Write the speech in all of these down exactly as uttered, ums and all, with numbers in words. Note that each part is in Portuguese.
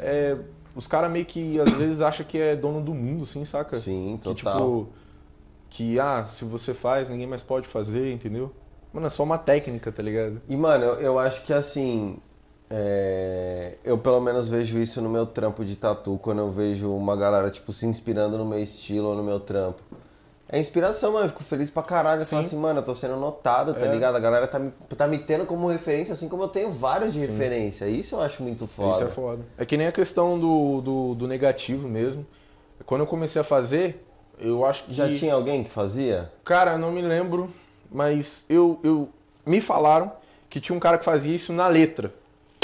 é, os caras meio que às vezes acham que é dono do mundo, assim, saca? Sim, Que total. tipo, que ah, se você faz, ninguém mais pode fazer, entendeu? Mano, é só uma técnica, tá ligado? E, mano, eu, eu acho que assim, é, eu pelo menos vejo isso no meu trampo de tatu, quando eu vejo uma galera, tipo, se inspirando no meu estilo ou no meu trampo. É inspiração, mano, eu fico feliz pra caralho. Eu falo Sim, assim, mano, eu tô sendo notado, tá é, ligado? A galera tá me, tá me tendo como referência, assim como eu tenho vários de sim. referência. Isso eu acho muito Isso é foda. foda. É que nem a questão do, do, do negativo mesmo. Quando eu comecei a fazer, eu acho Já que, tinha alguém que fazia? cara, eu não me lembro, mas eu, eu me falaram que tinha um cara que fazia isso na letra.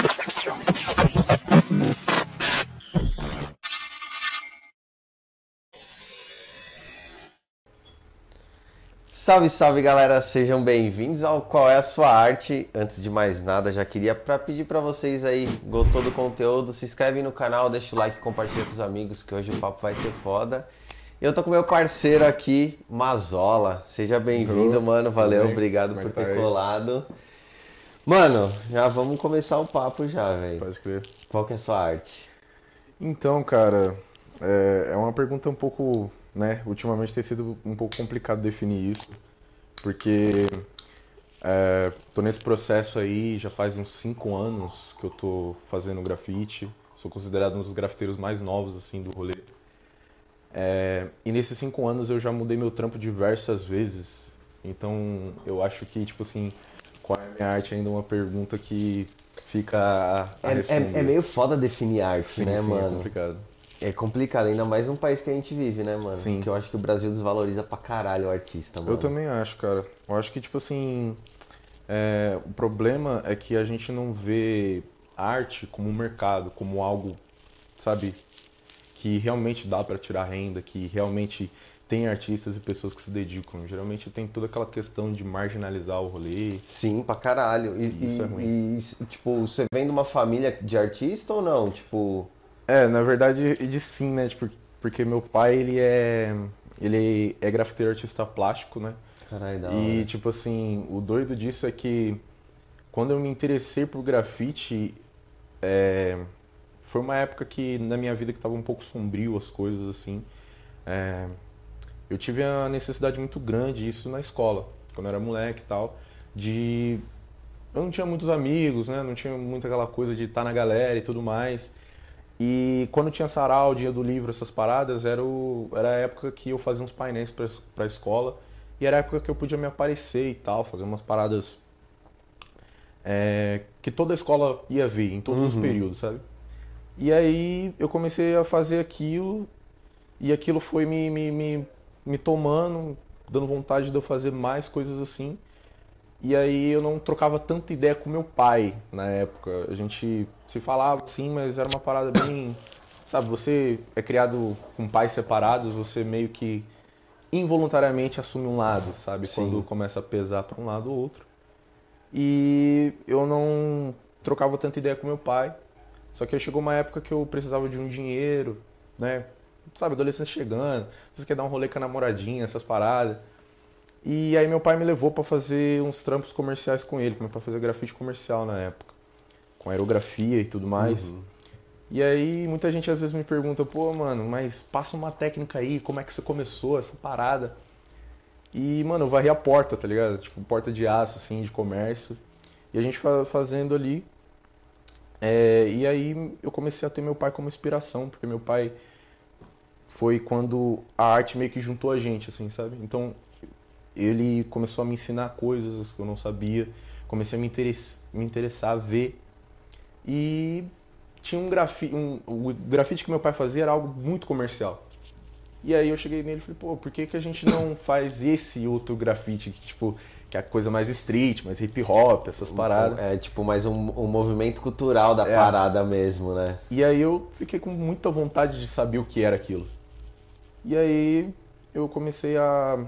Salve, salve galera, sejam bem-vindos ao Qual é a Sua Arte. Antes de mais nada, já queria pra pedir pra vocês aí, gostou do conteúdo, se inscreve no canal, deixa o like, compartilha com os amigos, que hoje o papo vai ser foda. Eu tô com meu parceiro aqui, Mazola. Seja bem-vindo, Ô, mano, tudo valeu, bem? obrigado Como é por que tá ter aí? colado. Mano, já vamos começar o papo já, velho. Pode crer. Qual que é a sua arte? Então, cara, é, é uma pergunta um pouco, né? Ultimamente tem sido um pouco complicado definir isso, porque é, tô nesse processo aí já faz uns cinco anos que eu tô fazendo grafite. Sou considerado um dos grafiteiros mais novos, assim, do rolê. É, e nesses cinco anos eu já mudei meu trampo diversas vezes. Então eu acho que, tipo assim, qual é a minha arte ainda é uma pergunta que fica a, a É, é, é responder. meio foda definir arte, Sim, né, sim, é mano? complicado. É complicado, ainda mais num país que a gente vive, né, mano? Sim, Que eu acho que o Brasil desvaloriza pra caralho o artista, eu mano. também acho, cara. Eu acho que, tipo assim, é, o problema é que a gente não vê arte como um mercado, como algo, sabe, que realmente dá pra tirar renda, que realmente tem artistas e pessoas que se dedicam. Geralmente tem toda aquela questão de marginalizar o rolê, Sim, pra caralho. E, e isso é ruim. e- e, tipo, você vem de uma família de artista ou não? Tipo, É, na verdade, de sim, né? Tipo, porque meu pai, ele é ele é grafiteiro artista plástico, né? caralho, da E hora. tipo assim, o doido disso é que quando eu me interessei por grafite, é, foi uma época que na minha vida que tava um pouco sombrio as coisas assim. É, eu tive a necessidade muito grande, isso na escola, quando eu era moleque e tal, de eu não tinha muitos amigos, né? Não tinha muita aquela coisa de estar na galera e tudo mais. E quando tinha sarau, dia do livro, essas paradas, era, o, era a época que eu fazia uns painéis pra, pra escola. E era a época que eu podia me aparecer e tal, fazer umas paradas é, que toda a escola ia ver, em todos os Uhum. períodos, sabe? E aí eu comecei a fazer aquilo, e aquilo foi me, me, me, me tomando, dando vontade de eu fazer mais coisas assim. E aí eu não trocava tanta ideia com meu pai na época. A gente se falava assim, mas era uma parada bem. Sabe, você é criado com pais separados, você meio que involuntariamente assume um lado, sabe? Quando Sim. começa a pesar para um lado ou outro. E eu não trocava tanta ideia com meu pai. Só que aí chegou uma época que eu precisava de um dinheiro, né? Sabe, adolescência chegando, você quer dar um rolê com a namoradinha, essas paradas. E aí meu pai me levou pra fazer uns trampos comerciais com ele, meu pai fazia grafite comercial na época, com aerografia e tudo mais. Uhum. E aí muita gente às vezes me pergunta, pô, mano, mas passa uma técnica aí, como é que você começou essa parada? E, mano, eu varri a porta, tá ligado? Tipo, porta de aço, assim, de comércio. E a gente fa- fazendo ali. É, e aí eu comecei a ter meu pai como inspiração, porque meu pai foi quando a arte meio que juntou a gente, assim, sabe? Então ele começou a me ensinar coisas que eu não sabia, comecei a me, interess me interessar a ver. E tinha um grafite, um, o grafite que meu pai fazia era algo muito comercial. E aí eu cheguei nele e falei, pô, por que, que a gente não faz esse outro grafite, que, tipo, que é a coisa mais street, mais hip hop, essas paradas. É tipo mais um, um movimento cultural da É. parada mesmo, né? E aí eu fiquei com muita vontade de saber o que era aquilo. E aí eu comecei a,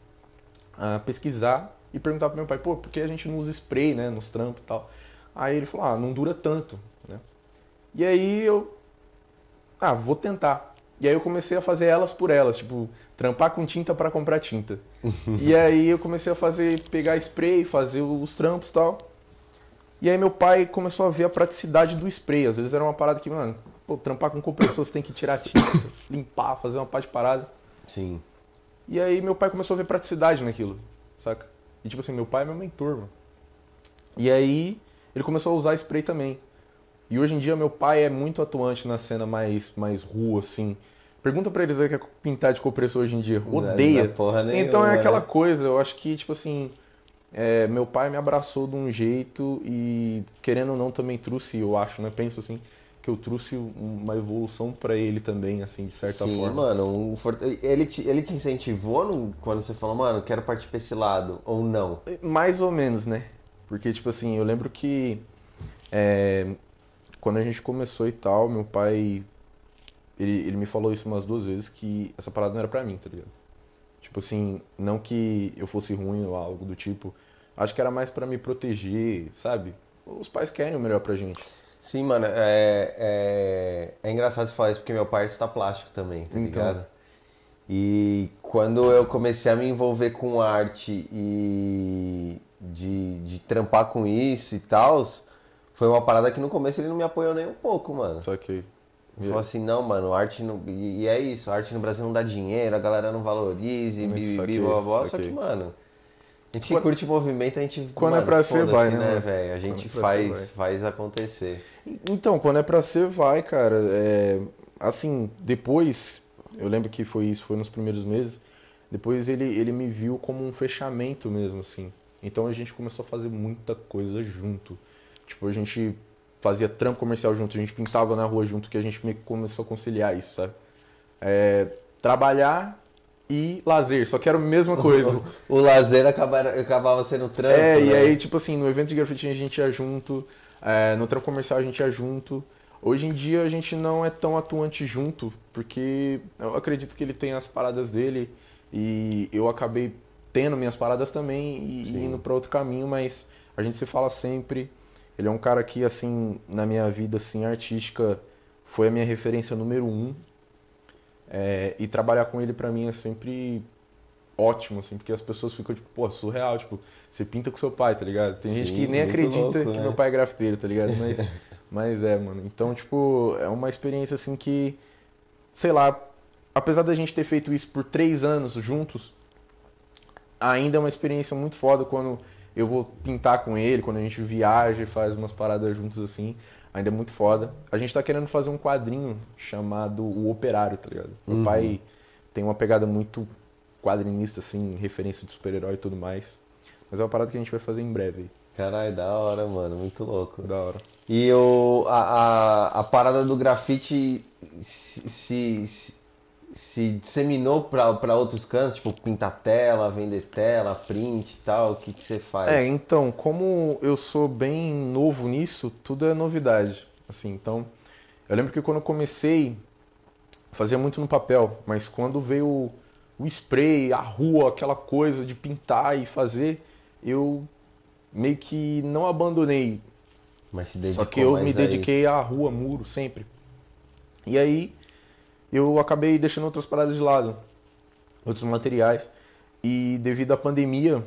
a pesquisar e perguntar pro meu pai, pô, por que a gente não usa spray, né, nos trampos e tal? Aí ele falou, ah, não dura tanto, né? E aí eu, ah, vou tentar. E aí eu comecei a fazer elas por elas, tipo, trampar com tinta para comprar tinta. E aí eu comecei a fazer, pegar spray, fazer os trampos e tal. E aí meu pai começou a ver a praticidade do spray. Às vezes era uma parada que, mano, pô, trampar com compressor você tem que tirar tinta, limpar, fazer uma pá de parada. Sim. E aí meu pai começou a ver praticidade naquilo, saca? E tipo assim, meu pai é meu mentor, mano. E aí ele começou a usar spray também. E hoje em dia meu pai é muito atuante na cena mais, mais rua, assim. Pergunta pra eles aí que quer pintar de compressor hoje em dia. Odeia. Não dá porra nenhuma, Então é aquela né? coisa, eu acho que, tipo assim, é, meu pai me abraçou de um jeito e, querendo ou não, também trouxe, eu acho, né? Penso assim, que eu trouxe uma evolução pra ele também, assim, de certa Sim, forma. mano, um for- ele te, ele te incentivou no- quando você falou, mano, quero partir pra esse lado, ou não? Mais ou menos, né? Porque, tipo assim, eu lembro que é, quando a gente começou e tal, meu pai, ele, ele me falou isso umas duas vezes, que essa parada não era pra mim, tá ligado? Tipo assim, não que eu fosse ruim ou algo do tipo, acho que era mais pra me proteger, sabe? Os pais querem o melhor pra gente. Sim, mano, é, é, é engraçado você falar isso porque meu pai está plástico também, tá Então, ligado? E quando eu comecei a me envolver com arte e de, de trampar com isso e tal, foi uma parada que no começo ele não me apoiou nem um pouco, mano. só que. Ele falou assim, não, mano, arte não. E e é isso, arte no Brasil não dá dinheiro, a galera não valoriza, e bibibi, blá Saquei, blá blá. Só que, saquei. mano, a gente que Quando, curte movimento, a gente, quando é mano, pra ser, vai, foda-se, né, né, mano? velho? A Quando é gente pra ser, vai. faz, faz acontecer. Então, quando é pra ser, vai, cara. É, assim, depois, eu lembro que foi isso, foi nos primeiros meses. Depois ele, ele me viu como um fechamento mesmo, assim. Então a gente começou a fazer muita coisa junto. Tipo, a gente fazia trampo comercial junto, a gente pintava na rua junto, que a gente meio que começou a conciliar isso, sabe? É, trabalhar e lazer, só que era a mesma coisa. O lazer acabava, acabava sendo trampo, É, e aí, né? tipo assim, no evento de grafite a gente ia junto, é, no trampo comercial a gente ia junto. Hoje em dia a gente não é tão atuante junto, porque eu acredito que ele tem as paradas dele e eu acabei tendo minhas paradas também e, e indo Sim. pra outro caminho, mas a gente se fala sempre. Ele é um cara que, assim, na minha vida assim, artística, foi a minha referência número um. É, e trabalhar com ele pra mim é sempre ótimo, assim, porque as pessoas ficam tipo, pô, surreal, tipo, você pinta com seu pai, tá ligado? Tem gente que Sim, nem muito acredita louco, que meu né? pai é grafiteiro, tá ligado? Mas, mas é, mano. Então, tipo, é uma experiência assim que, sei lá, apesar da gente ter feito isso por três anos juntos, ainda é uma experiência muito foda quando eu vou pintar com ele, quando a gente viaja e faz umas paradas juntos assim. Ainda é muito foda. A gente tá querendo fazer um quadrinho chamado O Operário, tá ligado? Meu Uhum. pai tem uma pegada muito quadrinista, assim, referência de super-herói e tudo mais. Mas é uma parada que a gente vai fazer em breve aí. Caralho, da hora, mano, muito louco. Da hora. E o, a, a, a parada do grafite se, se, se se disseminou pra, pra outros cantos, tipo pintar tela, vender tela, print e tal, o que que você faz? É, então, como eu sou bem novo nisso, tudo é novidade. Assim, então, eu lembro que quando eu comecei, fazia muito no papel, mas quando veio o, o spray, a rua, aquela coisa de pintar e fazer, eu meio que não abandonei. Mas se Só que dedicou eu me mais a dediquei isso. à rua, muro, sempre. E aí eu acabei deixando outras paradas de lado, outros materiais. E devido à pandemia,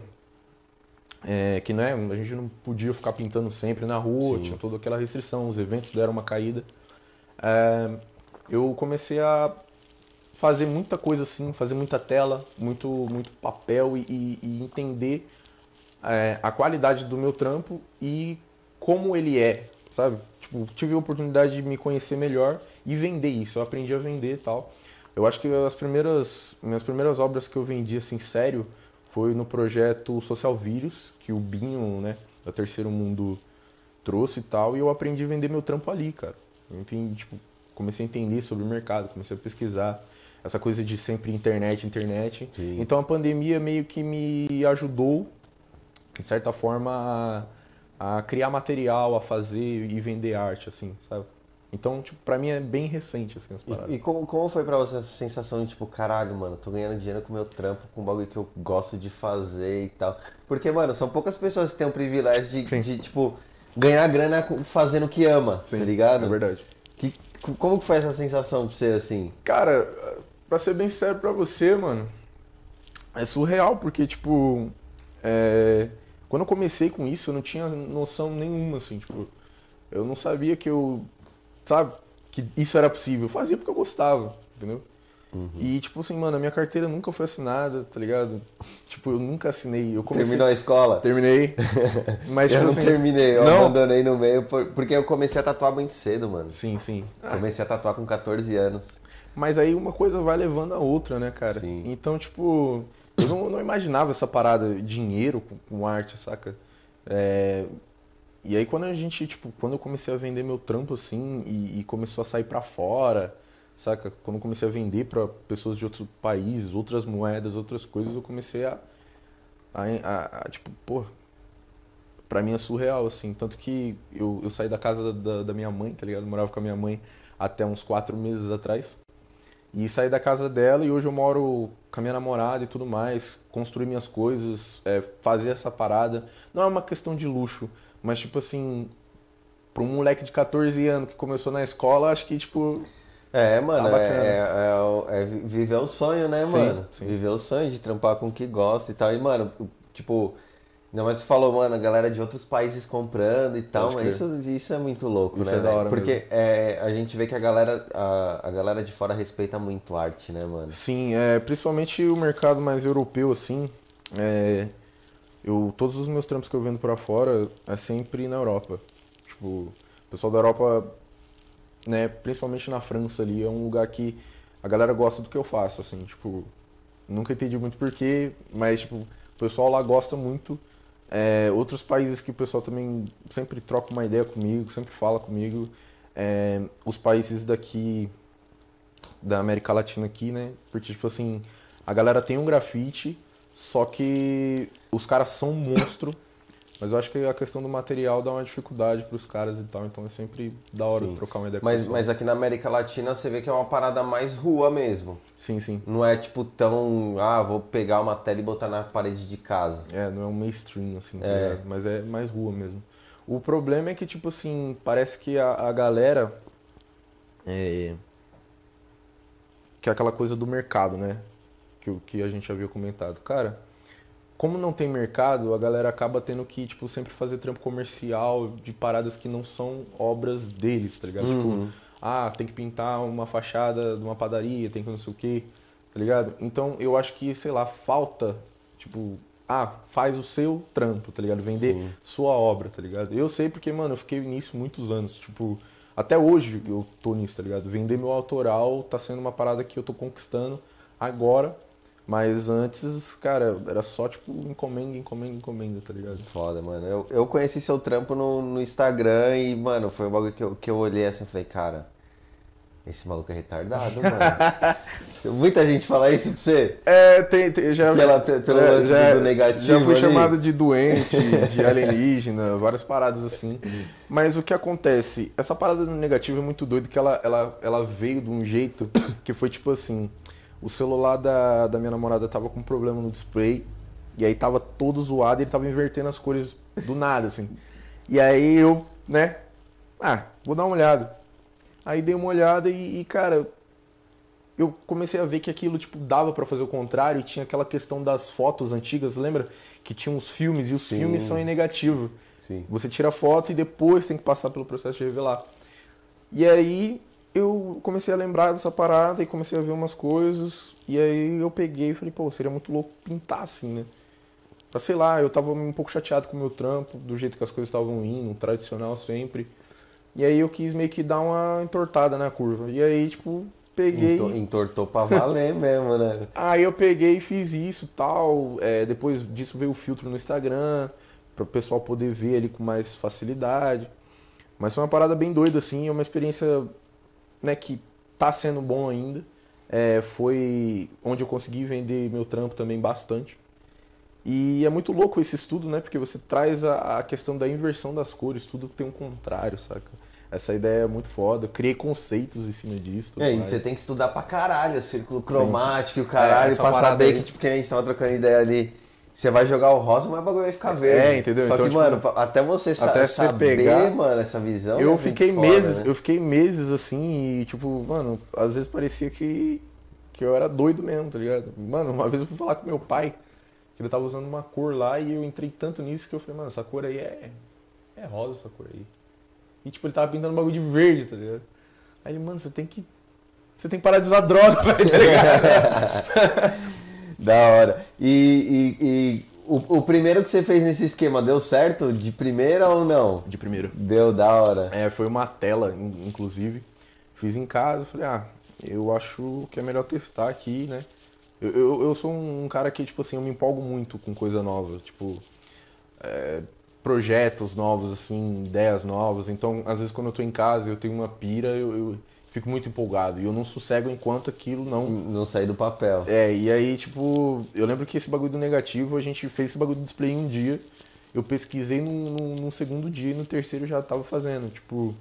é, que né, a gente não podia ficar pintando sempre na rua, tinha Sim. toda aquela restrição, os eventos deram uma caída. É, eu comecei a fazer muita coisa assim, fazer muita tela, muito, muito papel e, e- e entender é, a qualidade do meu trampo e como ele é, sabe? Tipo, tive a oportunidade de me conhecer melhor e vender isso. Eu aprendi a vender e tal. Eu acho que as primeiras, minhas primeiras obras que eu vendi assim sério foi no projeto Social Vírus, que o Binho, né, da Terceiro Mundo trouxe e tal, e eu aprendi a vender meu trampo ali, cara. Eu entendi, tipo, comecei a entender sobre o mercado, comecei a pesquisar essa coisa de sempre internet, internet. Sim. Então a pandemia meio que me ajudou de certa forma, a, a criar material, a fazer e vender arte, assim, sabe? Então, tipo, pra mim é bem recente, assim, as paradas. E, e como, como foi pra você essa sensação de tipo, caralho, mano, tô ganhando dinheiro com o meu trampo, com um bagulho que eu gosto de fazer e tal? Porque, mano, são poucas pessoas que têm o privilégio de, Sim, de tipo, ganhar grana com- fazendo o que ama, tá sim, é ligado? verdade. Que, como que foi essa sensação pra você, assim? Cara, pra ser bem sério pra você, mano, é surreal, porque, tipo, é, quando eu comecei com isso, eu não tinha noção nenhuma, assim, tipo, eu não sabia que eu, sabe, que isso era possível. Eu fazia porque eu gostava, entendeu? Uhum. E, tipo assim, mano, a minha carteira nunca foi assinada, tá ligado? Tipo, eu nunca assinei. Eu comecei... Terminou a escola? Terminei. Mas, eu tipo não assim... terminei, eu não? abandonei no meio, porque eu comecei a tatuar muito cedo, mano. Sim, sim. Ah. Comecei a tatuar com catorze anos. Mas aí uma coisa vai levando a outra, né, cara? Sim. Então, tipo, eu não, não imaginava essa parada, dinheiro com, com arte, saca? É... E aí quando a gente, tipo, quando eu comecei a vender meu trampo, assim, e, e começou a sair pra fora... Saca? Quando eu comecei a vender para pessoas de outros países, outras moedas, outras coisas, eu comecei a, a, a, a tipo, pô, pra mim é surreal, assim. Tanto que eu, eu saí da casa da, da minha mãe, tá ligado? Eu morava com a minha mãe até uns quatro meses atrás. E saí da casa dela e hoje eu moro com a minha namorada e tudo mais. Construir minhas coisas, é, fazer essa parada. Não é uma questão de luxo, mas, tipo assim, pra um moleque de catorze anos que começou na escola, acho que, tipo... É, mano, tá é, é, é, é viver o sonho, né, sim, mano? Sim. Viver o sonho de trampar com o que gosta e tal. E, mano, tipo, ainda mais você falou, mano, a galera de outros países comprando e tal, mas isso, isso é muito louco, isso né? É da hora Porque é, a gente vê que a galera, a, a galera de fora respeita muito arte, né, mano? Sim, é, principalmente o mercado mais europeu, assim. É, eu, todos os meus trampos que eu vendo pra fora é sempre na Europa. Tipo, o pessoal da Europa, né, principalmente na França ali, é um lugar que a galera gosta do que eu faço, assim, tipo, nunca entendi muito porquê, mas, tipo, o pessoal lá gosta muito. É, outros países que o pessoal também sempre troca uma ideia comigo, sempre fala comigo, é, os países daqui, da América Latina aqui, né, porque, tipo assim, a galera tem um grafite, só que os caras são um monstro. Mas eu acho que a questão do material dá uma dificuldade pros caras e tal, então é sempre da hora Sim. de trocar uma ideia com Mas, o mas aqui na América Latina você vê que é uma parada mais rua mesmo. Sim, sim. Não é tipo tão, ah, vou pegar uma tela e botar na parede de casa. É, não é um mainstream, assim, tá É. ligado? Mas é mais rua mesmo. O problema é que, tipo assim, parece que a, a galera... É, que é aquela coisa do mercado, né? Que, o- que a gente havia comentado. Cara, como não tem mercado, a galera acaba tendo que, tipo, sempre fazer trampo comercial de paradas que não são obras deles, tá ligado? Uhum. Tipo, ah, tem que pintar uma fachada de uma padaria, tem que não sei o quê, tá ligado? Então, eu acho que, sei lá, falta, tipo, ah, faz o seu trampo, tá ligado? Vender Sim. sua obra, tá ligado? Eu sei porque, mano, eu fiquei nisso muitos anos, tipo, até hoje eu tô nisso, tá ligado? Vender meu autoral tá sendo uma parada que eu tô conquistando agora. Mas antes, cara, era só tipo encomenda, encomenda, encomenda, tá ligado? Foda, mano. Eu, eu conheci seu trampo no, no Instagram e, mano, foi um bagulho que eu, que eu olhei assim e falei, cara, esse maluco é retardado, mano. Muita gente fala isso pra você? É, tem, tem já, Pela, pelo é, lance já, do negativo já fui ali? chamado de doente, de alienígena, várias paradas assim. Mas o que acontece? Essa parada do negativo é muito doido, que ela, ela, ela veio de um jeito que foi tipo assim, o celular da, da minha namorada tava com problema no display, e aí tava todo zoado e ele tava invertendo as cores do nada, assim. E aí eu, né, ah, vou dar uma olhada. Aí dei uma olhada e, e, cara, eu comecei a ver que aquilo, tipo, dava pra fazer o contrário, e tinha aquela questão das fotos antigas, lembra? Que tinha os filmes, e os Sim. filmes são em negativo. Sim. Você tira a foto e depois tem que passar pelo processo de revelar. E aí eu comecei a lembrar dessa parada e comecei a ver umas coisas, e aí eu peguei e falei, pô, seria muito louco pintar assim, né? Pra, sei lá, eu tava um pouco chateado com o meu trampo, do jeito que as coisas estavam indo, tradicional sempre. E aí eu quis meio que dar uma entortada na curva. E aí, tipo, peguei... Entor- Entortou pra valer mesmo, né? Aí eu peguei e fiz isso e tal. É, depois disso veio o filtro no Instagram, para o pessoal poder ver ali com mais facilidade. Mas foi uma parada bem doida, assim, é uma experiência, né, que tá sendo bom ainda. É, foi onde eu consegui vender meu trampo também bastante. E é muito louco esse estudo, né? Porque você traz a, a questão da inversão das cores, tudo tem um contrário, saca? Essa ideia é muito foda. Eu criei conceitos em cima disso. tudo É, e mais. você tem que estudar pra caralho, o círculo cromático e o caralho, É, essa pra parada saber aí. que, tipo, que a gente tava trocando ideia ali. Você vai jogar o rosa, mas o bagulho vai ficar verde. É, entendeu? Só Então, que, tipo, mano, até você sa- até você saber, pegar- mano, essa visão. Eu é muito fiquei foda, meses, né? eu fiquei meses assim e, tipo, mano, às vezes parecia que, que eu era doido mesmo, tá ligado? Mano, uma vez eu fui falar com meu pai, que ele tava usando uma cor lá e eu entrei tanto nisso que eu falei, mano, essa cor aí é, é rosa essa cor aí. E tipo, ele tava pintando um bagulho de verde, tá ligado? Aí ele, mano, você tem que. Você tem que parar de usar droga, velho, tá ligado? Da hora. E, e, e o, o primeiro que você fez nesse esquema deu certo? De primeira ou não? De primeiro. Deu, da hora. É, foi uma tela, in- inclusive. Fiz em casa, falei, ah, eu acho que é melhor testar aqui, né? Eu, eu, eu sou um cara que, tipo assim, eu me empolgo muito com coisa nova, tipo, é, projetos novos, assim, ideias novas. Então, às vezes, quando eu tô em casa e eu tenho uma pira, eu, eu fico muito empolgado. E eu não sossego enquanto aquilo não. Não sair do papel. É, e aí, tipo, eu lembro que esse bagulho do negativo, a gente fez esse bagulho do display em um dia. Eu pesquisei num, num, num segundo dia e no terceiro já tava fazendo. Tipo,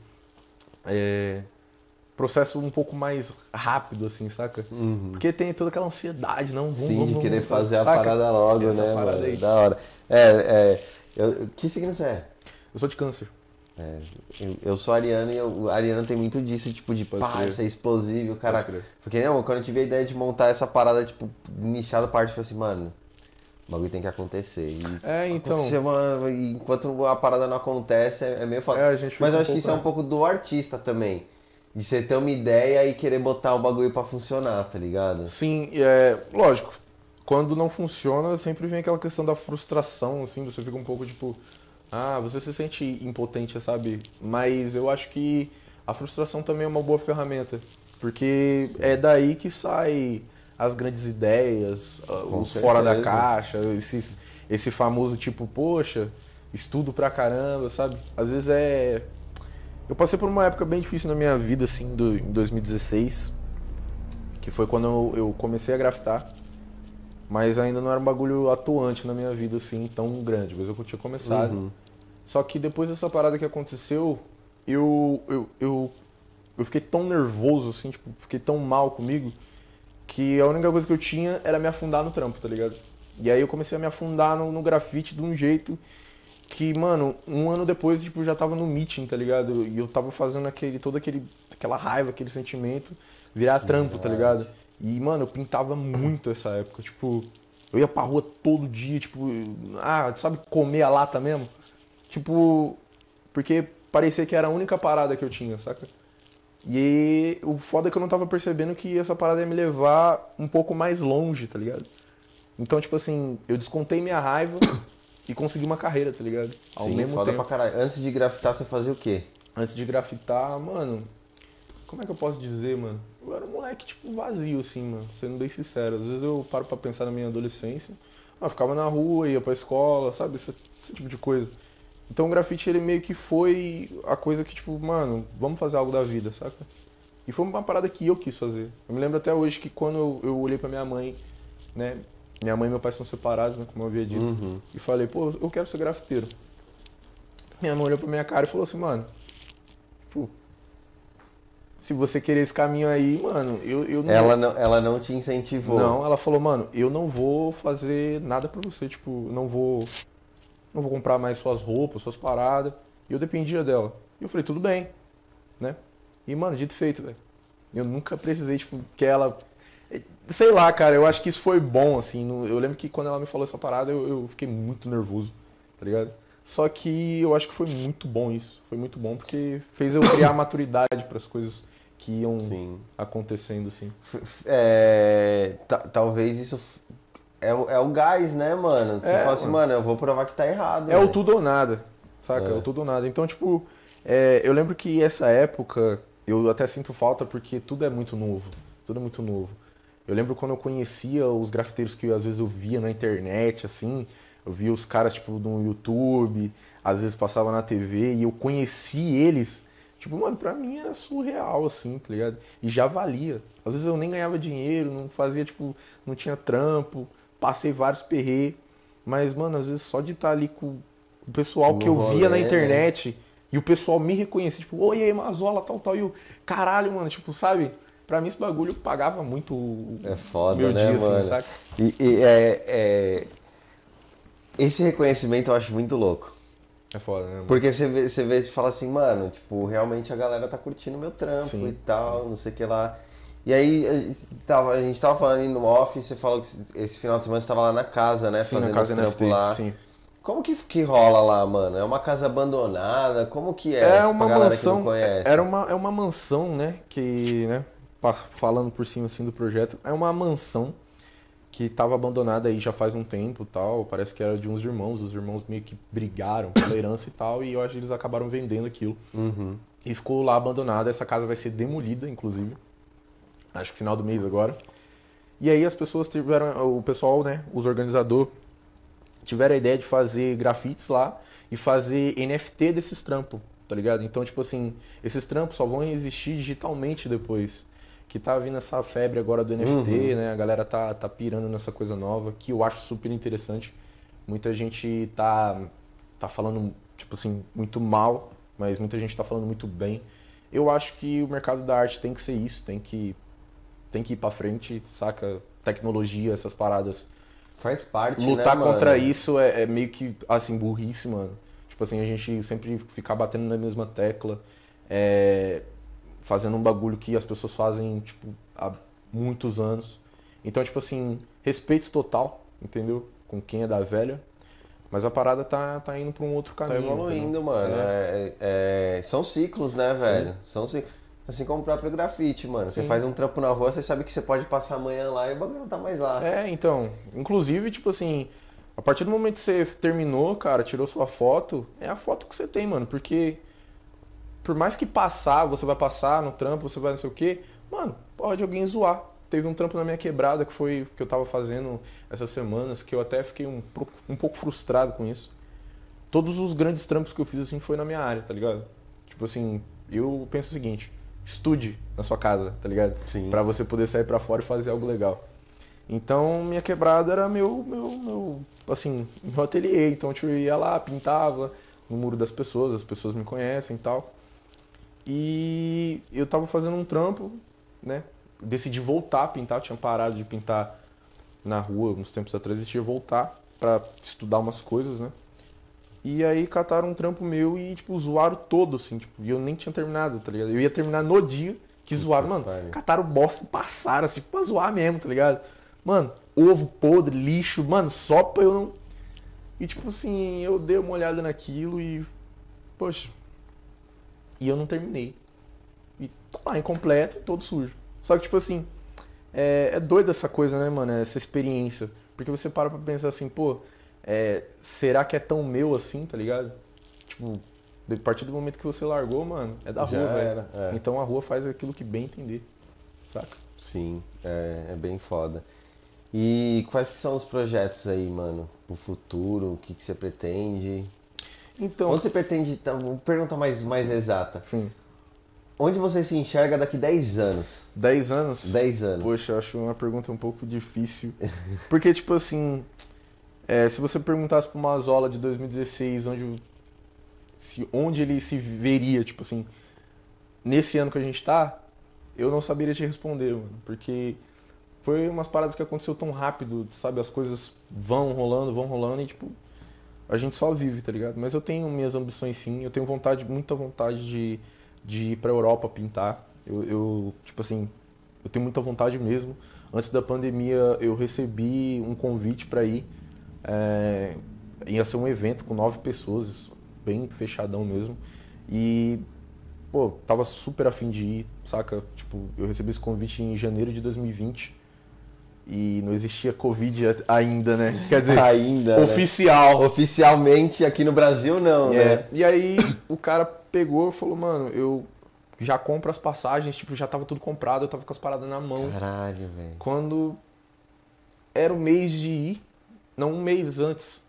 é, processo um pouco mais rápido, assim, saca? Uhum. Porque tem toda aquela ansiedade, não? Vamos, Sim, vamos, de vamos, querer saca? fazer a parada logo, Essa né, parada mano? aí. Da hora. É, é. Eu, que signo você é? Eu sou de câncer. É, eu, eu sou ariano e eu, o ariano tem muito disso, tipo, de Pode pá, crer. ser explosivo, cara. Pode crer. Porque, não, quando eu tive a ideia de montar essa parada, tipo, nichada parte, eu falei assim, mano, o bagulho tem que acontecer. E É, então. aconteceu, mano, e enquanto a parada não acontece, é, é meio foda. É, a gente fica Mas eu um acho que pouco, isso é um né? pouco do artista também. De você ter uma ideia e querer botar o bagulho pra funcionar, tá ligado? Sim, é, lógico. Quando não funciona, sempre vem aquela questão da frustração, assim, você fica um pouco tipo, ah, você se sente impotente, sabe? Mas eu acho que a frustração também é uma boa ferramenta, porque é daí que sai as grandes ideias, ah, Com os fora da certeza. caixa, esses, esse famoso tipo, poxa, estudo pra caramba, sabe? Às vezes é. Eu passei por uma época bem difícil na minha vida, assim, do, em dois mil e dezesseis, que foi quando eu, eu comecei a grafitar. Mas ainda não era um bagulho atuante na minha vida, assim, tão grande. Mas eu tinha começado. Uhum. Só que depois dessa parada que aconteceu, eu, eu, eu, eu fiquei tão nervoso, assim, tipo, fiquei tão mal comigo, que a única coisa que eu tinha era me afundar no trampo, tá ligado? E aí eu comecei a me afundar no, no grafite de um jeito que, mano, um ano depois, tipo, eu já tava no meeting, tá ligado? E eu tava fazendo aquele, toda aquele, aquela raiva, aquele sentimento virar trampo, tá ligado? E, mano, eu pintava muito essa época, tipo, eu ia pra rua todo dia, tipo, ah, sabe comer a lata mesmo? Tipo, porque parecia que era a única parada que eu tinha, saca? E o foda é que eu não tava percebendo que essa parada ia me levar um pouco mais longe, tá ligado? Então, tipo assim, eu descontei minha raiva e consegui uma carreira, tá ligado? Ao Sim, mesmo foda tempo. pra caralho. Antes de grafitar, você fazia o quê? Antes de grafitar, mano, como é que eu posso dizer, mano? Eu era um moleque, tipo, vazio, assim, mano, sendo bem sincero. Às vezes eu paro pra pensar na minha adolescência, eu ficava na rua, ia pra escola, sabe? Esse, esse tipo de coisa. Então o grafite, ele meio que foi a coisa que, tipo, mano, vamos fazer algo da vida, saca? E foi uma parada que eu quis fazer. Eu me lembro até hoje que quando eu, eu olhei pra minha mãe, né? Minha mãe e meu pai são separados, né? Como eu havia dito. Uhum. E falei, pô, eu quero ser grafiteiro. Minha mãe olhou pra minha cara e falou assim, mano, tipo, se você querer esse caminho aí, mano, eu, eu não... Ela não, ela não te incentivou. Não, ela falou, mano, eu não vou fazer nada pra você, tipo, não vou... Não vou comprar mais suas roupas, suas paradas. E eu dependia dela. E eu falei, tudo bem, né? E, mano, dito e feito, velho. Eu nunca precisei, tipo, que ela... Sei lá, cara, eu acho que isso foi bom, assim. no- Eu lembro que quando ela me falou essa parada, eu, eu fiquei muito nervoso, tá ligado? Só que eu acho que foi muito bom isso. Foi muito bom porque fez eu criar maturidade pras coisas que iam Sim. acontecendo, assim. É, ta- talvez isso é, o- é o gás, né, mano? Você É, fala assim, mano. mano, eu vou provar que tá errado. É o velho. tudo ou nada, saca? É, É. o tudo ou nada. Então, tipo, é, eu lembro que essa época eu até sinto falta porque tudo é muito novo. Tudo é muito novo. Eu lembro quando eu conhecia os grafiteiros que às vezes eu via na internet, assim, eu via os caras, tipo, no YouTube, às vezes passava na T V e eu conheci eles. Tipo, mano, pra mim era surreal, assim, tá ligado? E já valia. Às vezes eu nem ganhava dinheiro, não fazia, tipo, não tinha trampo, passei vários perrê. Mas, mano, às vezes só de estar ali com o pessoal que No eu via na rolê, né? internet e o pessoal me reconhecia, tipo, oi, aí, Mazola, tal, tal, e o caralho, mano, tipo, sabe? Pra mim esse bagulho pagava muito o É foda, meu né, dia, mano? assim, saca? E, e é, é- esse reconhecimento eu acho muito louco. É foda, né, mano? Porque você vê, você vê e fala assim, mano, tipo, realmente a galera tá curtindo meu trampo Sim, e tal, não sei o que lá. E aí, a gente tava, a gente tava falando no off, você falou que esse final de semana você tava lá na casa, né? Sim, fazendo na casa um trampo N F T, lá. sim. Como que, que rola lá, mano? É uma casa abandonada? Como que é? É Tipo, uma a galera que não mansão, é- conhece. era uma, é uma mansão, né, que, né, pa- falando por cima, assim, do projeto, é uma mansão que estava abandonada aí já faz um tempo e tal, parece que era de uns irmãos, os irmãos meio que brigaram pela herança e tal, e eu acho que eles acabaram vendendo aquilo. Uhum. E ficou lá abandonada, essa casa vai ser demolida, inclusive, acho que final do mês agora. E aí as pessoas tiveram, o pessoal, né, os organizadores, tiveram a ideia de fazer grafites lá e fazer N F T desses trampos, tá ligado? Então, tipo assim, esses trampos só vão existir digitalmente depois. Que tá vindo essa febre agora do N F T, Uhum. né? A galera tá, tá pirando nessa coisa nova, que eu acho super interessante. Muita gente tá, tá falando, tipo assim, muito mal, mas muita gente tá falando muito bem. Eu acho que o mercado da arte tem que ser isso, tem que, tem que ir pra frente, saca? Tecnologia, essas paradas. Faz parte, né, Lutar contra mano? isso é, é meio que, assim, burrice, mano. Tipo assim, a gente sempre ficar batendo na mesma tecla, é, fazendo um bagulho que as pessoas fazem, tipo, há muitos anos. Então, tipo assim, respeito total, entendeu? Com quem é da velha. Mas a parada tá, tá indo pra um outro Tá caminho, evoluindo, entendeu? mano. É, É- é- são ciclos, né, sim, velho? São ciclos. Assim como o próprio grafite, mano. Você sim. faz um trampo na rua, você sabe que você pode passar amanhã lá e o bagulho não tá mais lá. É, então, inclusive, tipo assim, a partir do momento que você terminou, cara, tirou sua foto, é a foto que você tem, mano, porque por mais que passar, você vai passar no trampo, você vai não sei o quê, mano, pode alguém zoar. Teve um trampo na minha quebrada que foi que eu tava fazendo essas semanas, que eu até fiquei um, pro- um pouco frustrado com isso. Todos os grandes trampos que eu fiz assim foi na minha área, tá ligado? Tipo assim, eu penso o seguinte, estude na sua casa, tá ligado? Sim. Pra você poder sair pra fora e fazer algo legal. Então, minha quebrada era meu, meu, meu, assim, meu ateliê. Então, tipo, eu ia lá, pintava no muro das pessoas, as pessoas me conhecem e tal. E eu tava fazendo um trampo, né? Decidi voltar a pintar, eu tinha parado de pintar na rua uns tempos atrás, decidi voltar pra estudar umas coisas, né? E aí cataram um trampo meu e, tipo, zoaram todo, assim, tipo, e eu nem tinha terminado, tá ligado? Eu ia terminar no dia que zoaram, Puta que mano, pariu. cataram bosta e passaram, assim, pra zoar mesmo, tá ligado? Mano, ovo podre, lixo, mano, só pra eu não. E tipo assim, eu dei uma olhada naquilo e. Poxa. E eu não terminei. E tá lá, incompleto e todo sujo. Só que, tipo assim, é, é doido essa coisa, né, mano? Essa experiência. Porque você para pra pensar assim, pô, é, será que é tão meu assim, tá ligado? Tipo, a partir do momento que você largou, mano, é da Já rua, velho. era, é. Então a rua faz aquilo que bem entender, saca? Sim, é, é bem foda. E quais que são os projetos aí, mano? Pro futuro, o que, que você pretende? Então, Onde você pretende, tá, vou perguntar mais, mais exata. enfim, Onde você se enxerga daqui dez anos? dez anos? dez anos. Poxa, eu acho uma pergunta um pouco difícil. Porque, tipo assim, é, se você perguntasse pro Mazola de dois mil e dezesseis onde, se, onde ele se veria, tipo assim, nesse ano que a gente tá, eu não saberia te responder, mano. Porque foi umas paradas que aconteceu tão rápido, sabe? As coisas vão rolando, vão rolando e, tipo, a gente só vive, tá ligado? Mas eu tenho minhas ambições sim, eu tenho vontade, muita vontade de, de ir pra Europa pintar. Eu, eu, tipo assim, eu tenho muita vontade mesmo. Antes da pandemia eu recebi um convite pra ir. É, ia ser um evento com nove pessoas, bem fechadão mesmo. E, pô, tava super afim de ir, saca? Tipo, eu recebi esse convite em janeiro de dois mil e vinte. E não existia Covid ainda, né? Quer dizer, Ainda, né? oficial. Oficialmente aqui no Brasil não, É, né? e aí o cara pegou e falou, mano, eu já compro as passagens, tipo, já tava tudo comprado, eu tava com as paradas na mão. Caralho, velho. Quando era o mês de ir, não, um mês antes,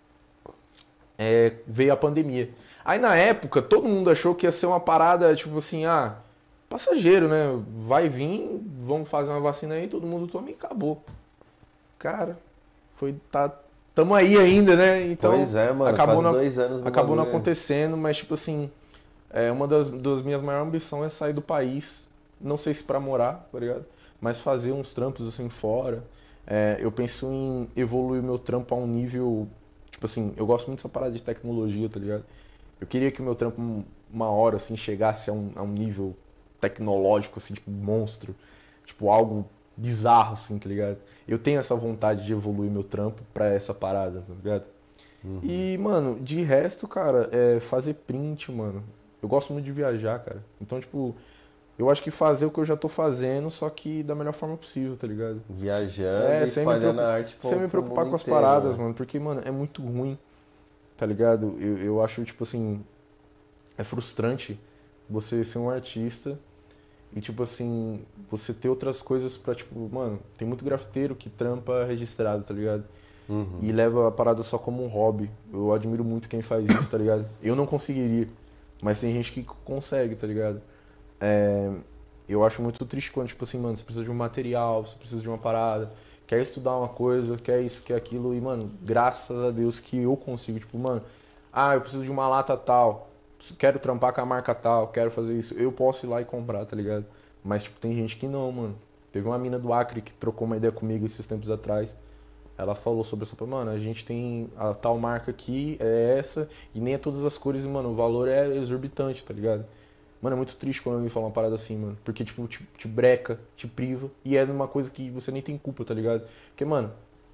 é, veio a pandemia. Aí na época, todo mundo achou que ia ser uma parada, tipo assim, ah, passageiro, né? Vai vir, vamos fazer uma vacina aí, todo mundo toma e acabou. Cara, foi, tá, tamo aí ainda, né? Então, Pois é, mano, acabou quase não, dois anos do acabou não bagulho. acontecendo, mas tipo assim, é, uma das, das minhas maiores ambições é sair do país, não sei se pra morar, tá ligado? Mas fazer uns trampos assim fora. É, eu penso em evoluir meu trampo a um nível, tipo assim, eu gosto muito dessa parada de tecnologia, tá ligado? Eu queria que o meu trampo uma hora assim chegasse a um, a um nível tecnológico assim, tipo monstro. tipo, algo bizarro, assim, tá ligado? Eu tenho essa vontade de evoluir meu trampo pra essa parada, tá ligado? Uhum. E, mano, de resto, cara, é fazer print, mano. Eu gosto muito de viajar, cara. Então, tipo, eu acho que fazer o que eu já tô fazendo, só que da melhor forma possível, tá ligado? Viajando É, e sem me espalhando preocup... a arte sem pro, me pro preocupar mundo com as inteiro, paradas, né? mano, porque, mano, é muito ruim, tá ligado? Eu, eu acho, tipo assim, é frustrante você ser um artista e, tipo assim, você ter outras coisas pra, tipo, mano, tem muito grafiteiro que trampa registrado, tá ligado? Uhum. E leva a parada só como um hobby. Eu admiro muito quem faz isso, tá ligado? Eu não conseguiria, mas tem gente que consegue, tá ligado? É, eu acho muito triste quando, tipo assim, mano, você precisa de um material, você precisa de uma parada, quer estudar uma coisa, quer isso, quer aquilo, e, mano, graças a Deus que eu consigo, tipo, mano, ah, eu preciso de uma lata tal, quero trampar com a marca tal, quero fazer isso, eu posso ir lá e comprar, tá ligado? Mas, tipo, tem gente que não, mano. Teve uma mina do Acre que trocou uma ideia comigo esses tempos atrás. Ela falou sobre essa, mano, a gente tem a tal marca aqui, é essa, e nem é todas as cores, e, mano, o valor é exorbitante, tá ligado? Mano, é muito triste quando alguém fala uma parada assim, mano. Porque, tipo, te, te breca, te priva. E é uma coisa que você nem tem culpa, tá ligado? Porque, mano,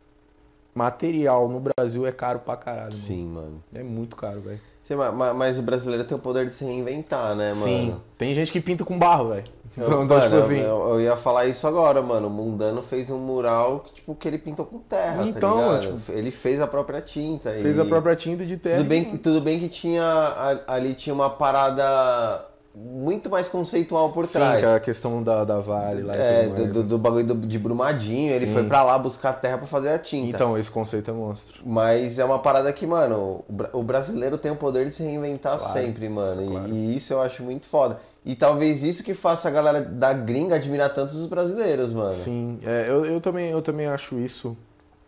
material no Brasil é caro pra caralho, mano. Sim, mano. É muito caro, velho. Sim, ma- ma- mas o brasileiro tem o poder de se reinventar, né, Sim, mano? tem gente que pinta com barro, velho. Eu, Então, então, mano, tipo eu, assim. eu- eu ia falar isso agora, mano. O Mundano fez um mural que, tipo, que ele pintou com terra, tá Então, mano, ligado? tipo, Ele fez a própria tinta fez a e própria tinta de terra. tudo bem, que- E... tudo bem que tinha a- ali tinha uma parada muito mais conceitual por Sim, que trás. é a questão da, da Vale lá e É, tudo do, mais. do, Né? do bagulho do- de Brumadinho, ele foi Sim. pra lá buscar terra pra fazer a tinta. Então, esse conceito é monstro. Mas é uma parada que, mano, o bra- o brasileiro tem o poder de se reinventar Claro, sempre, mano. isso é E, claro. e isso eu acho muito foda. E talvez isso que faça a galera da gringa admirar tanto os brasileiros, mano. Sim, é, eu, eu, também, eu também acho isso.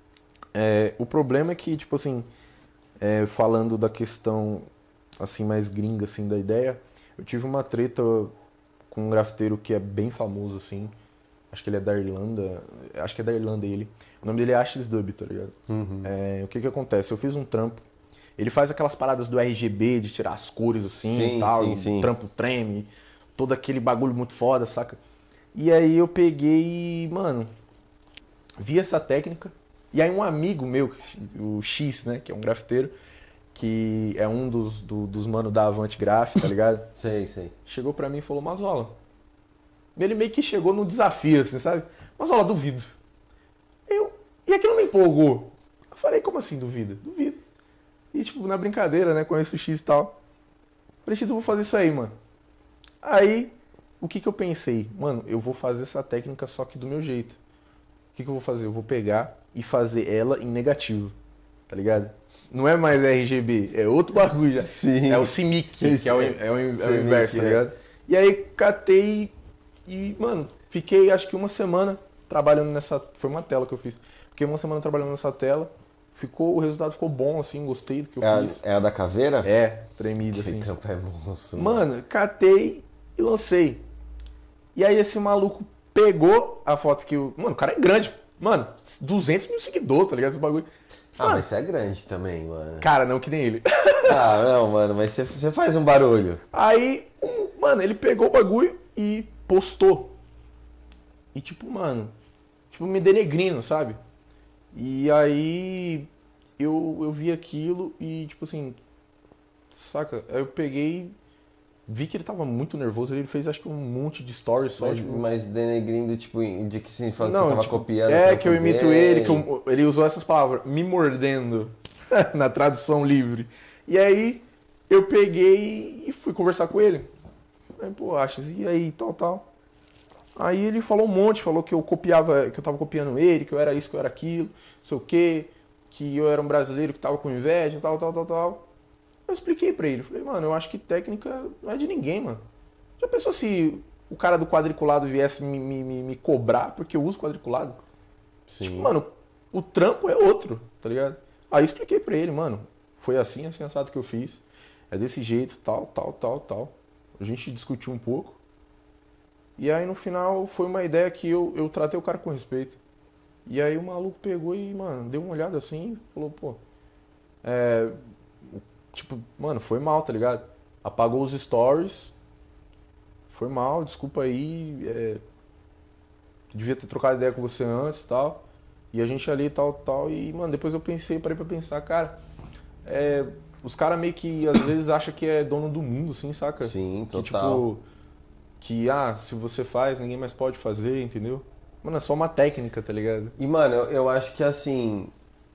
É, o problema é que, tipo assim, é, falando da questão assim mais gringa assim da ideia, eu tive uma treta com um grafiteiro que é bem famoso assim, acho que ele é da Irlanda, acho que é da Irlanda ele. O nome dele é Ashes Dub, tá ligado? Uhum. É, o que que acontece? Eu fiz um trampo. Ele faz aquelas paradas do R G B, de tirar as cores assim Sim, e tal, sim, e sim. trampo treme, todo aquele bagulho muito foda, saca? E aí eu peguei e, mano, vi essa técnica. E aí um amigo meu, o X, né, que é um grafiteiro, que é um dos, do- dos manos da Avante Graph, tá ligado? Sei, sei. Chegou pra mim e falou, Mazola. Ele meio que chegou no desafio, assim, sabe? Mazola, duvido. Eu, e aquilo me empolgou. Eu falei, como assim duvido? Duvido. E tipo, na brincadeira, né, conheço o X e tal. Falei, X, eu vou fazer isso aí, mano. Aí, o que que eu pensei? Mano, eu vou fazer essa técnica só que do meu jeito. O que que eu vou fazer? Eu vou pegar e fazer ela em negativo, tá ligado? Não é mais R G B, é outro bagulho já. Sim. É o C M Y K, que é o, é o, é o C M Y K, inverso, tá é. ligado? E aí catei e, mano, fiquei acho que uma semana trabalhando nessa... Foi uma tela que eu fiz. Fiquei uma semana trabalhando nessa tela. Ficou, o resultado ficou bom, assim, gostei do que eu É a, fiz. é a da caveira? É, tremido, Que assim. trampo é monstro. Mano, catei e lancei. E aí esse maluco pegou a foto que o... Mano, o cara é grande. Mano, duzentos mil seguidores, tá ligado? Esse bagulho. Ah, Mano, mas você é grande também, mano. cara, não que nem ele. Ah, não, mano, mas você, você faz um barulho. Aí, um- mano, ele pegou o bagulho e postou. E tipo, mano, tipo, me denegrindo, sabe? E aí eu, eu vi aquilo e, tipo assim, saca? Aí eu peguei, vi que ele tava muito nervoso, ele fez acho que um monte de stories só, Mas, tipo... mas denegrindo, tipo, de que sim, falando que Não, você tava tipo, copiando. o é trampo que eu imito dele. ele, que eu- ele usou essas palavras, me mordendo, na tradução livre. E aí eu peguei e fui conversar com ele. Falei, pô, Achas, e aí, tal, tal. Aí ele falou um monte, falou que eu copiava, que eu tava copiando ele, que eu era isso, que eu era aquilo, não sei o quê, que eu era um brasileiro que tava com inveja, tal, tal, tal, tal. Eu expliquei pra ele, falei, mano, eu acho que técnica não é de ninguém, mano. Já pensou se o cara do quadriculado viesse me, me, me, me cobrar porque eu uso quadriculado? Sim. Tipo, mano, o trampo é outro, tá ligado? Aí eu expliquei pra ele, mano, foi assim, assim, assado que eu fiz. É desse jeito, tal, tal, tal, tal. A gente discutiu um pouco. E aí no final foi uma ideia que eu, eu tratei o cara com respeito. E aí o maluco pegou e, mano, deu uma olhada assim e falou, pô, é, tipo, mano, foi mal, tá ligado? Apagou os stories. Foi mal, desculpa aí. é, devia ter trocado ideia com você antes e tal. E a gente ali, tal, tal. E, mano, depois eu pensei, parei pra pensar, cara, é, os caras meio que às vezes acham que é dono do mundo, assim, saca? Sim, que, total. tipo, que, ah, se você faz, ninguém mais pode fazer, entendeu? Mano, é só uma técnica, tá ligado? E, mano, eu, eu acho que assim,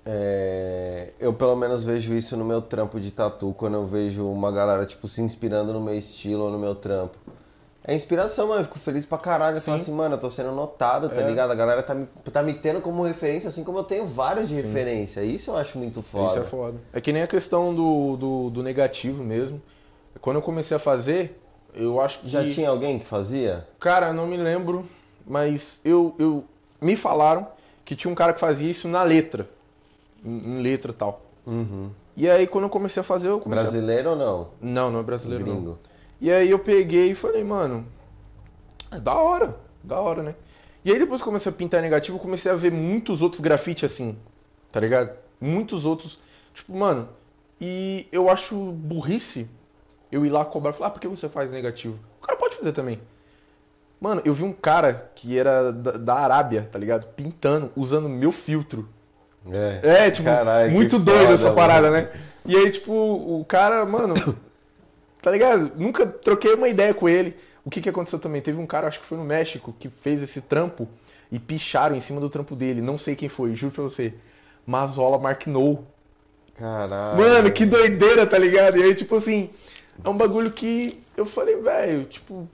é, eu pelo menos vejo isso no meu trampo de tatu, quando eu vejo uma galera, tipo, se inspirando no meu estilo ou no meu trampo. É inspiração, mano, eu fico feliz pra caralho. Eu falo Sim. assim, mano, eu tô sendo notado, tá É. ligado? A galera tá me, tá me tendo como referência, assim como eu tenho vários de Sim. referência. Isso eu acho muito foda. Isso é foda. É que nem a questão do, do, do negativo mesmo. Quando eu comecei a fazer, eu acho que... Já tinha alguém que fazia? Cara, não me lembro, mas eu, eu me falaram que tinha um cara que fazia isso na letra. Em, em letra e tal. Uhum. E aí quando eu comecei a fazer, eu comecei Brasileiro ou não? a... Não, não é brasileiro Gringo. não. E aí eu peguei e falei, mano, é da hora, da hora, né? E aí depois que eu comecei a pintar negativo, eu comecei a ver muitos outros grafites assim, tá ligado? Muitos outros. Tipo, mano, e eu acho burrice eu ir lá cobrar e falar, ah, por que você faz negativo? O cara pode fazer também. Mano, eu vi um cara que era da, da Arábia, tá ligado? Pintando, usando meu filtro. É, É, tipo, Carai, que muito doido foda, essa mano. parada, né? E aí, tipo, o cara, mano, tá ligado? Nunca troquei uma ideia com ele. O que que aconteceu também? Teve um cara, acho que foi no México, que fez esse trampo e picharam em cima do trampo dele. Não sei quem foi, juro pra você. Mazola Marknou. Caralho. Mano, que doideira, tá ligado? E aí, tipo assim, é um bagulho que eu falei, velho, tipo,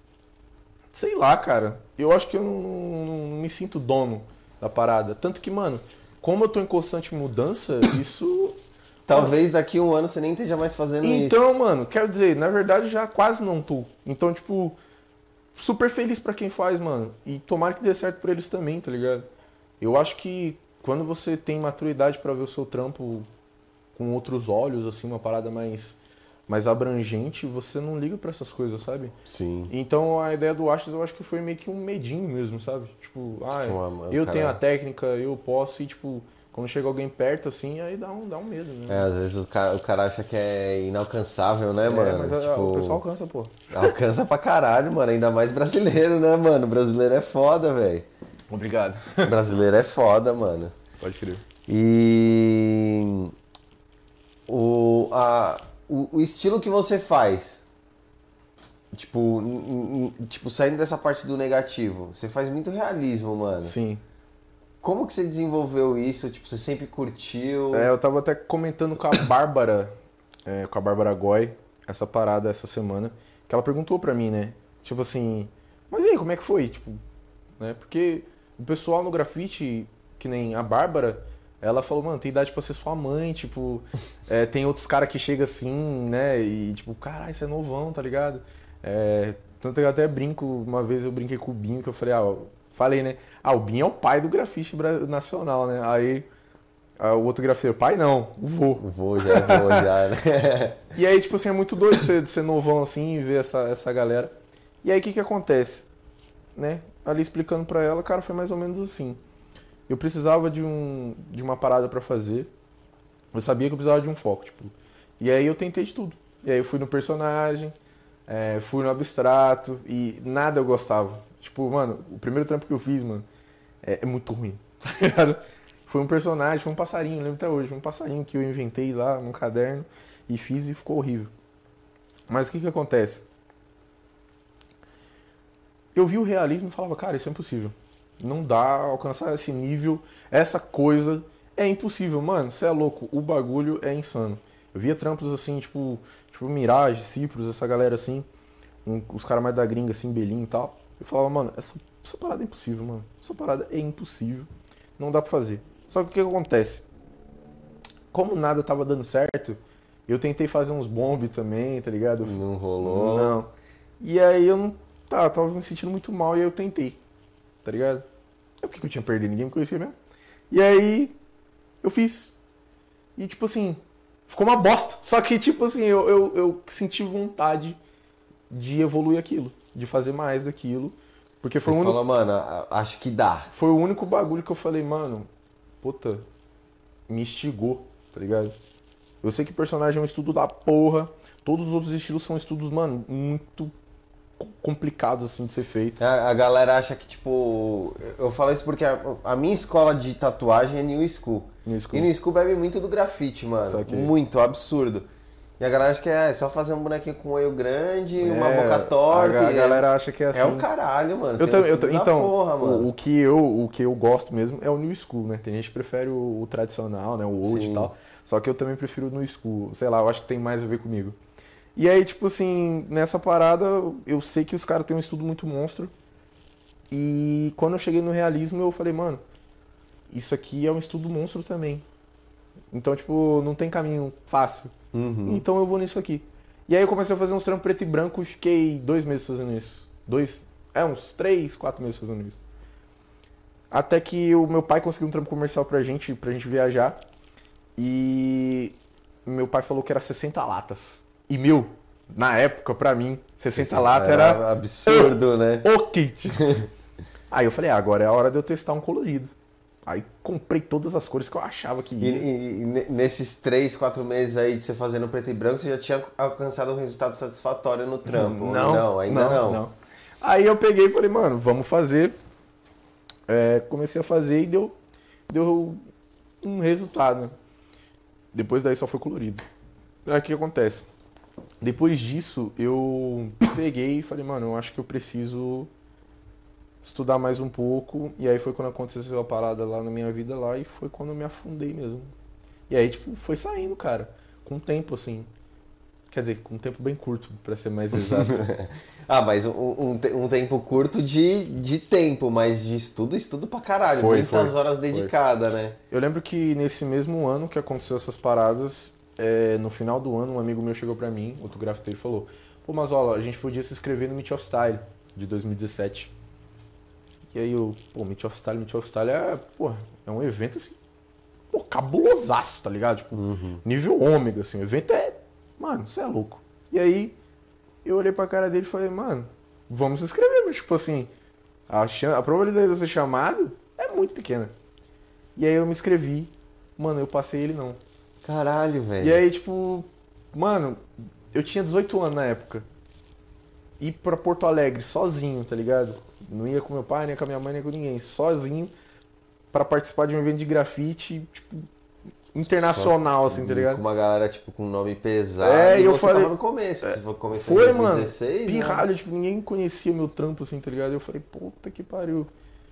sei lá, cara. Eu acho que eu não, não- não me sinto dono da parada. Tanto que, mano, como eu tô em constante mudança, isso. Talvez daqui a um ano você nem esteja mais fazendo isso. Então, mano, quero dizer, na verdade já quase não tô. Então, tipo, super feliz pra quem faz, mano. E tomara que dê certo pra eles também, tá ligado? Eu acho que quando você tem maturidade pra ver o seu trampo com outros olhos, assim, uma parada mais, mais abrangente, você não liga pra essas coisas, sabe? Sim. Então a ideia do Ashes eu acho que foi meio que um medinho mesmo, sabe? Tipo, ah, Uma- eu cara- tenho a técnica, eu posso, e tipo, quando chega alguém perto assim, aí dá um, dá um medo, né? É, às vezes o cara, o cara acha que é inalcançável, né, É, mano? mas a- Tipo, o pessoal alcança, pô. alcança pra caralho, mano. Ainda mais brasileiro, né, mano? Brasileiro é foda, velho. Obrigado. Brasileiro é foda, mano. Pode crer. E o, a, o, o estilo que você faz, tipo, n- n- tipo, saindo dessa parte do negativo, você faz muito realismo, mano. Sim. Como que você desenvolveu isso? Tipo, você sempre curtiu? É, eu tava até comentando com a Bárbara, é, com a Bárbara Goy, essa parada essa semana, que ela perguntou pra mim, né? Tipo assim, mas e aí, como é que foi? Tipo, né? Porque o pessoal no grafite, que nem a Bárbara, ela falou, mano, tem idade pra ser sua mãe, tipo, é, tem outros caras que chegam assim, né? E tipo, caralho, você é novão, tá ligado? É, tanto que eu até brinco, uma vez eu brinquei com o Binho, que eu falei, ah, falei, né? Ah, o Binho é o pai do grafite bra- nacional, né? Aí ah, o outro grafiteiro, pai não, o vô. Vou já, vou já, né? E aí, tipo assim, é muito doido ser, ser novão assim e ver essa, essa galera. E aí, o que que acontece? Né? Ali explicando pra ela, cara, foi mais ou menos assim. Eu precisava de, um, de uma parada pra fazer. Eu sabia que eu precisava de um foco, tipo. E aí eu tentei de tudo. E aí eu fui no personagem, é, fui no abstrato e nada eu gostava. Tipo, mano, o primeiro trampo que eu fiz, mano, é, é muito ruim. Tá ligado? Foi um personagem, foi um passarinho, lembro até hoje. Foi um passarinho que eu inventei lá num caderno e fiz e ficou horrível. Mas o que que acontece? Eu vi o realismo e falava, cara, isso é impossível. Não dá alcançar esse nível, essa coisa é impossível, mano. Você é louco, o bagulho é insano. Eu via trampos assim, tipo, tipo Mirage, Cyprus, essa galera assim, um- os caras mais da gringa, assim, Belinho e tal. Eu falava, mano, essa, essa parada é impossível, mano. Essa parada é impossível. Não dá pra fazer. Só que o que acontece? Como nada tava dando certo, eu tentei fazer uns bomb também, tá ligado? Não rolou. Não. E aí eu não. Tá, eu tava me sentindo muito mal e aí eu tentei. Tá ligado? É porque eu tinha perdido, ninguém me conhecia mesmo. E aí eu fiz. E tipo assim, ficou uma bosta. Só que, tipo assim, eu, eu, eu senti vontade de evoluir aquilo, de fazer mais daquilo. Porque foi Você o único. falou, mano, a- acho que dá. Foi o único bagulho que eu falei, mano, puta, me instigou, tá ligado? Eu sei que personagem é um estudo da porra, todos os outros estilos são estudos, mano, muito co- complicados, assim, de ser feito. A, a galera acha que, tipo, tipo, eu falo isso porque a, a minha escola de tatuagem é New School. New School. E New School bebe muito do grafite, mano. Que... Muito, absurdo. E a galera acha que é, é só fazer um bonequinho com um olho grande, é, uma boca A, torta. a galera acha que é assim. É o caralho, mano. Eu também, eu t... Então, porra, o, o, que eu, o que eu gosto mesmo é o New School, né? Tem gente que prefere o, o tradicional, né? O old Sim. e tal. Só que eu também prefiro o New School. Sei lá, eu acho que tem mais a ver comigo. E aí, tipo assim, nessa parada, eu sei que os caras têm um estudo muito monstro. E quando eu cheguei no realismo, eu falei, mano, isso aqui é um estudo monstro também. Então, tipo, não tem caminho fácil. Uhum. Então eu vou nisso aqui. E aí eu comecei a fazer uns trampos preto e branco, fiquei dois meses fazendo isso. Dois, é, uns três, quatro meses fazendo isso. Até que o meu pai conseguiu um trampo comercial pra gente, pra gente viajar. E meu pai falou que era sessenta latas. E, meu, na época, pra mim, sessenta latas era... era absurdo, o, né? O kit. Aí eu falei, ah, agora é a hora de eu testar um colorido. Aí comprei todas as cores que eu achava que ia. E, e, e nesses três, quatro meses aí de você fazendo preto e branco, você já tinha alcançado um resultado satisfatório no trampo? Não, não ainda não, não. não. Aí eu peguei e falei, mano, vamos fazer. É, comecei a fazer e deu, deu um resultado, né? Depois daí só foi colorido. Aí o que acontece? Depois disso, eu peguei e falei, mano, eu acho que eu preciso estudar mais um pouco. E aí foi quando aconteceu a parada lá na minha vida lá e foi quando eu me afundei mesmo. E aí, tipo, foi saindo, cara. Com tempo, assim. Quer dizer, com um tempo bem curto, pra ser mais exato. Ah, mas um, um, um tempo curto de, de tempo, mas de estudo, estudo pra caralho. Foi, muitas foi, horas dedicadas, né? Eu lembro que nesse mesmo ano que aconteceu essas paradas, é, no final do ano, um amigo meu chegou pra mim, outro grafiteiro, e falou: pô, Mazola, a gente podia se inscrever no Meet of Style de dois mil e dezessete. E aí eu, pô, Meet of Style, Meet of Style é, pô, é um evento assim, pô, cabulosaço, tá ligado? Tipo, uhum. nível ômega, assim, o evento é, mano, você é louco. E aí eu olhei pra cara dele e falei, mano, vamos se inscrever, mas tipo assim, a, chance, a probabilidade de eu ser chamado é muito pequena. E aí eu me inscrevi, mano, eu passei ele não. Caralho, velho. E aí, tipo, mano, eu tinha dezoito anos na época. Ir pra Porto Alegre sozinho, tá ligado? Não ia com meu pai, nem com a minha mãe, nem com ninguém. Sozinho pra participar de um evento de grafite, tipo, internacional, assim, tá ligado? Com uma galera, tipo, com nome pesado. É, e eu você falei... tava no começo, é, você começou foi, em dois mil e dezesseis, mano, pirralho, né? tipo, ninguém conhecia meu trampo, assim, tá ligado? Eu falei, puta que pariu.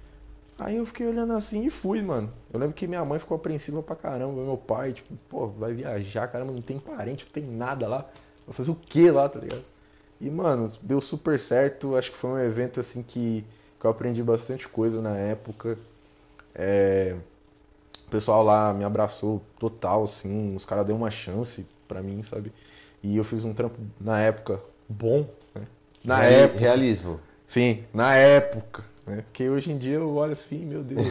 Aí eu fiquei olhando assim e fui, mano. Eu lembro que minha mãe ficou apreensiva pra caramba, meu pai, tipo, pô, vai viajar, caramba, não tem parente, não tem nada lá. Vai fazer o que lá, tá ligado? E, mano, deu super certo. Acho que foi um evento, assim, que, que eu aprendi bastante coisa na época. É... O pessoal lá me abraçou total, assim. Os caras deram uma chance pra mim, sabe? E eu fiz um trampo, na época, bom, né? Na Real, época. Realismo. Sim, na época. Né? Porque hoje em dia eu olho assim, meu Deus.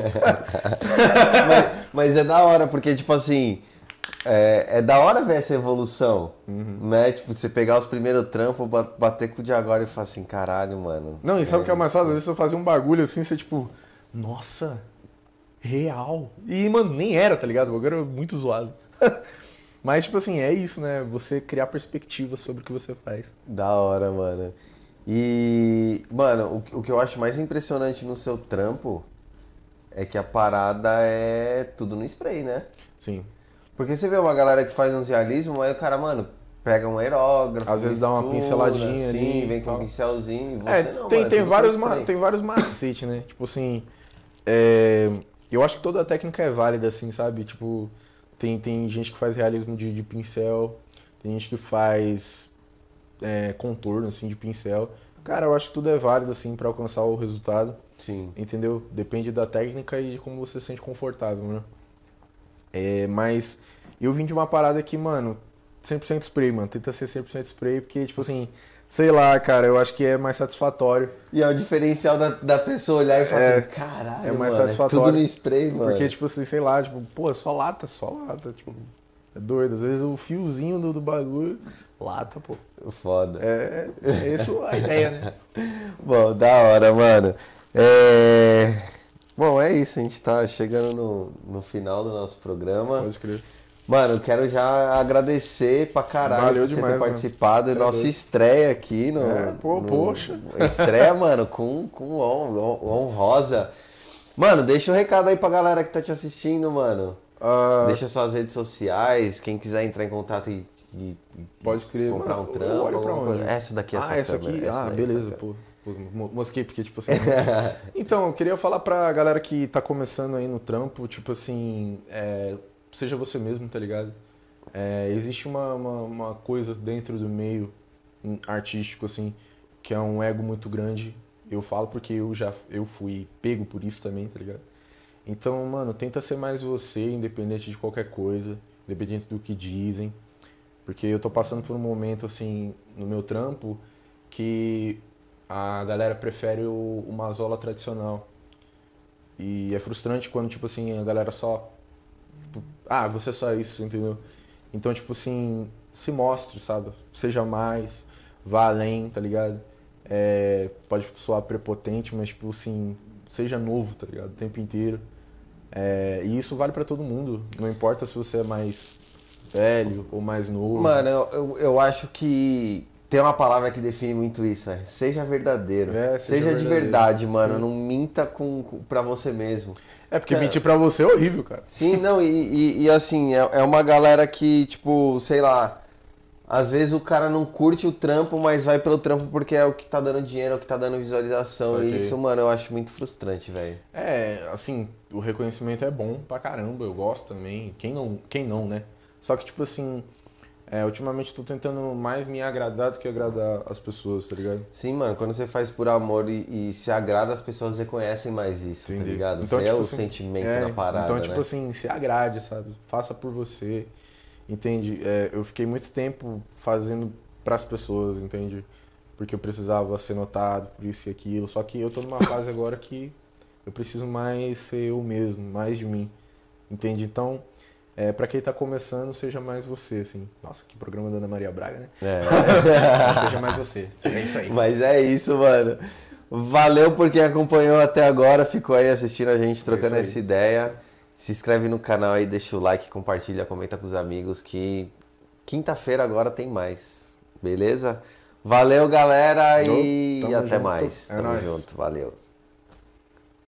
mas, mas é da hora, porque, tipo assim... É, é da hora ver essa evolução, uhum. né? Tipo, você pegar os primeiros trampos, bater com o de agora e falar assim, caralho, mano. Não, e sabe o é, que é mais fácil? Às vezes eu fazia um bagulho assim, você tipo, nossa, real. E, mano, nem era, tá ligado? O bagulho era muito zoado. Mas, tipo assim, é isso, né? Você criar perspectiva sobre o que você faz. Da hora, mano. E, mano, o, o que eu acho mais impressionante no seu trampo é que a parada é tudo no spray, né? Sim. Porque você vê uma galera que faz uns realismos, aí o cara, mano, pega um aerógrafo, às vezes mistura, dá uma pinceladinha assim, ali, vem com tal. um pincelzinho. Você é, não, tem, mano, tem, vários ma- tem vários macetes, né? Tipo assim, é, eu acho que toda a técnica é válida, assim, sabe? Tipo, tem, tem gente que faz realismo de, de pincel, tem gente que faz é, contorno, assim, de pincel. Cara, eu acho que tudo é válido, assim, pra alcançar o resultado. Sim. Entendeu? Depende da técnica e de como você se sente confortável, né? É, mas eu vim de uma parada que, mano, cem por cento spray, mano. Tenta ser cem por cento spray, porque, tipo assim, sei lá, cara, eu acho que é mais satisfatório. E é o diferencial da, da pessoa olhar e falar É, assim, caralho, é mais mano, satisfatório. é tudo no spray, mano. Porque, tipo assim, sei lá, tipo, pô, é só lata, só lata, tipo, é doido. Às vezes o fiozinho do, do bagulho, lata, pô. Foda. É, é essa a ideia, né? Bom, da hora, mano. É... Bom, é isso, a gente tá chegando no, no final do nosso programa. Pode crer. Mano, quero já agradecer pra caralho Valeu por você demais, ter mano. participado. Você é Nossa doido. estreia aqui no. É, pô, no- poxa. Estreia, mano, com, com hon- hon- honrosa. Mano, deixa um recado aí pra galera que tá te assistindo, mano. Ah, Deixa suas redes sociais, quem quiser entrar em contato e, e- e pode crer. comprar Mano, um eu trampo. olho pra alguma onde? coisa. Essa daqui é a Ah, sua essa câmera, aqui? essa Ah, daí, beleza, essa pô. Pô, mo- Mosquei, porque, tipo assim. Então, eu queria falar pra galera que tá começando aí no trampo, tipo assim, é, seja você mesmo, tá ligado? É, existe uma, uma, uma coisa dentro do meio hum, artístico, assim, que é um ego muito grande. Eu falo porque eu já eu fui pego por isso também, tá ligado? Então, mano, tenta ser mais você, independente de qualquer coisa, independente do que dizem. Porque eu tô passando por um momento, assim, no meu trampo, que a galera prefere o, o Mazola tradicional. E é frustrante quando, tipo assim, a galera só. Tipo, ah, você é só isso, entendeu? Então, tipo assim, se mostre, sabe? Seja mais, vá além, tá ligado? É, pode soar prepotente, mas, tipo assim, seja novo, tá ligado? O tempo inteiro. É, e isso vale pra todo mundo. Não importa se você é mais velho ou mais novo. Mano, eu, eu, eu acho que tem uma palavra que define muito isso, é seja verdadeiro. É, seja seja de verdadeiro. verdade, mano. Sim. Não minta com, com, pra você mesmo. É porque Cara, mentir pra você é horrível, cara. sim, não, e, e, e assim, é, é uma galera que, tipo, sei lá, às vezes o cara não curte o trampo, mas vai pelo trampo porque é o que tá dando dinheiro, é o que tá dando visualização. Saquei. E isso, mano, eu acho muito frustrante, velho. É, assim, o reconhecimento é bom pra caramba, eu gosto também. Quem não, quem não, né? Só que, tipo assim, é, ultimamente eu tô tentando mais me agradar do que agradar as pessoas, tá ligado? Sim, mano, quando você faz por amor e, e se agrada, as pessoas reconhecem mais isso, tá Entendi. ligado? Então, é tipo o assim, sentimento é, na parada, Então, tipo né? assim, se agrade, sabe? Faça por você, entende? É, eu fiquei muito tempo fazendo pras pessoas, entende? Porque eu precisava ser notado, por isso e aquilo. Só que eu tô numa fase agora que eu preciso mais ser eu mesmo, mais de mim, entende? Então, é, para quem tá começando, seja mais você, assim. Nossa, que programa da Ana Maria Braga, né? É. Seja mais você. É isso aí. Mas é isso, mano. Valeu por quem acompanhou até agora, ficou aí assistindo a gente, trocando É isso aí. essa ideia. Se inscreve no canal aí, deixa o like, compartilha, comenta com os amigos que quinta-feira agora tem mais. Beleza? Valeu, galera, e Tamo até junto. mais. É Tamo nóis. junto, valeu.